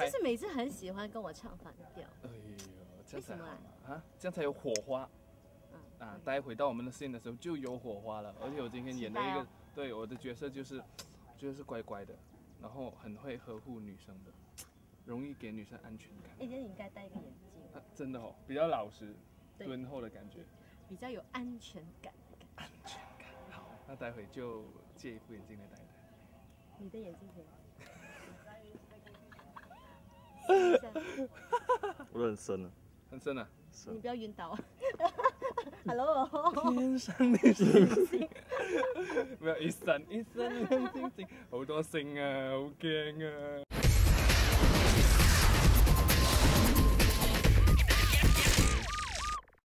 是每次很喜欢跟我唱反调。 哎呦，这样才好嘛啊，这样才有火花。啊，待会到我们的线的时候就有火花了。而且我今天演的一个，对我的角色就是乖乖的，然后很会呵护女生的，容易给女生安全感。 哎，你应该戴一个眼镜。 真的哦，比较老实、敦厚的感觉， 比较有安全感。 安全感。好，那待会就借一副眼镜来戴一戴。 你的眼镜可以。 我很深了， 很深啊！ 你不要晕倒啊！Hello。 天上的星星，沒有一閃一閃亮晶晶，好多星啊，好驚啊！